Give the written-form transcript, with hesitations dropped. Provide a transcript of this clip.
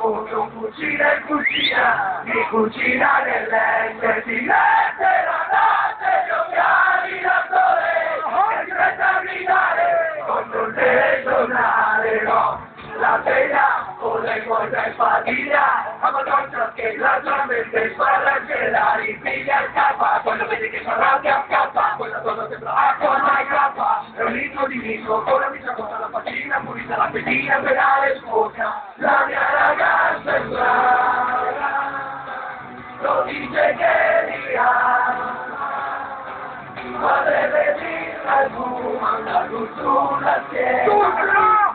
con cucina in cucina, di cucina nell'ente, si mette la notte, gli occhiali da sole, e si mette a gridare contro il telegiornale, no, la sveglia con le cose in famiglia, a Madonna che la tua mente spara che la ripiglia e scappa, quando vedi che s'arrabbia scappa, quella cosa sembra acqua ma scappa, è un litro di viso, con la micia costa la faccina, pulita la pedina, penale sfocca, la mia ragazza è brava, lo dice che li ama, ma deve dirla tu, manda tu sulla schiena.